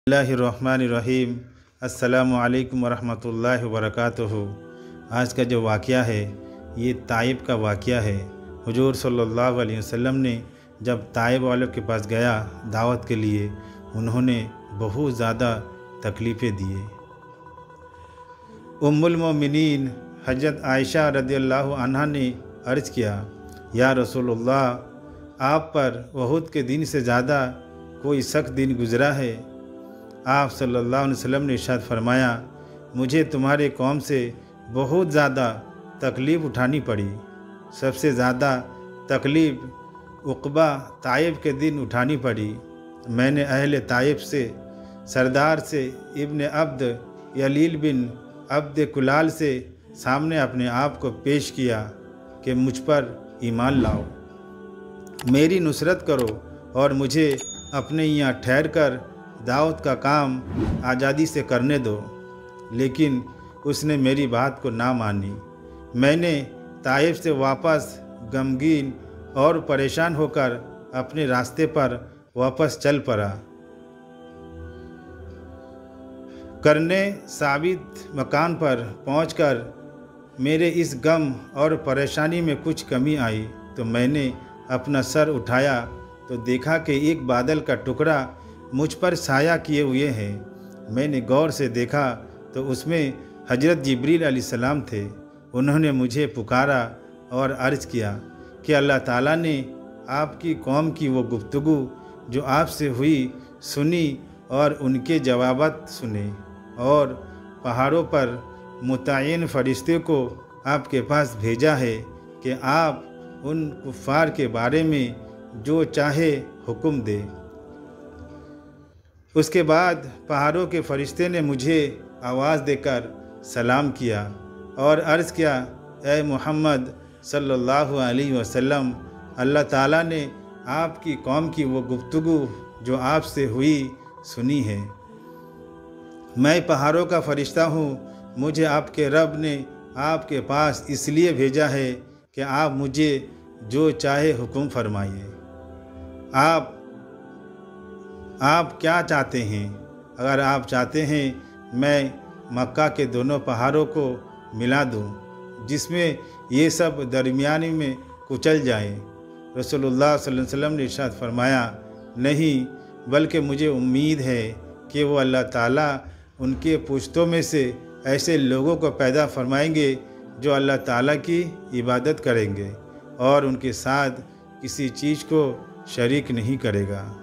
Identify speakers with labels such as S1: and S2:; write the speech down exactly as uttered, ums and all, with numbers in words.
S1: बिस्मिल्लाहिर्रहमानिर्रहीम। अस्सलामु अलैकुम वरहमतुल्लाहि वबरकातुहू। आज का जो वाक़या है ये ताइब का वाक़या है। हुजूर सल्लल्लाहु अलैहि वसल्लम ने जब ताइब वालों के पास गया दावत के लिए, उन्होंने बहुत ज़्यादा तकलीफ़ें दिए। उम्मुल मोमिनीन हज़रत आयशा रज़ियल्लाहु अन्हा ने अर्ज़ किया, या रसूलुल्लाह, आप पर उहद के दिन से ज़्यादा कोई सख्त दिन गुज़रा है? आप सल्लल्लाहु अलैहि वसल्लम ने इरशाद फरमाया, मुझे तुम्हारे कौम से बहुत ज़्यादा तकलीफ़ उठानी पड़ी। सबसे ज़्यादा तकलीफ़ उक़बा ताइब के दिन उठानी पड़ी। मैंने अहले ताइब से, सरदार से, इब्न अब्द यलील बिन अब्द कुलाल से सामने अपने आप को पेश किया कि मुझ पर ईमान लाओ, मेरी नुसरत करो और मुझे अपने यहाँ ठहर कर दावत का काम आज़ादी से करने दो। लेकिन उसने मेरी बात को ना मानी। मैंने ताइब से वापस गमगीन और परेशान होकर अपने रास्ते पर वापस चल पड़ा। करने साबित मकान पर पहुंचकर मेरे इस गम और परेशानी में कुछ कमी आई तो मैंने अपना सर उठाया तो देखा कि एक बादल का टुकड़ा मुझ पर साया किए हुए हैं। मैंने गौर से देखा तो उसमें हज़रत जिब्रील अलैहिस्सलाम थे। उन्होंने मुझे पुकारा और अर्ज़ किया कि अल्लाह ताला ने आपकी कौम की वो गुफ्तगू जो आपसे हुई सुनी और उनके जवाबात सुने, और पहाड़ों पर मुतय्यन फरिश्ते को आपके पास भेजा है कि आप उन कुफ़ार के बारे में जो चाहे हुक्म दे। उसके बाद पहाड़ों के फरिश्ते ने मुझे आवाज़ देकर सलाम किया और अर्ज़ किया, ए मोहम्मद सल्लल्लाहु अलैहि वसल्लम, अल्लाह ताला ने आपकी कौम की वो गुफ्तगू जो आपसे हुई सुनी है। मैं पहाड़ों का फरिश्ता हूँ। मुझे आपके रब ने आपके पास इसलिए भेजा है कि आप मुझे जो चाहे हुक्म फरमाइए। आप आप क्या चाहते हैं? अगर आप चाहते हैं मैं मक्का के दोनों पहाड़ों को मिला दूं, जिसमें ये सब दरमियानी में कुचल जाएं। रसूलुल्लाह सल्लल्लाहु अलैहि वसल्लम ने इरशाद फरमाया, नहीं, बल्कि मुझे उम्मीद है कि वो अल्लाह ताला उनके पुश्तों में से ऐसे लोगों को पैदा फरमाएंगे जो अल्लाह ताला की इबादत करेंगे और उनके साथ किसी चीज़ को शरीक नहीं करेगा।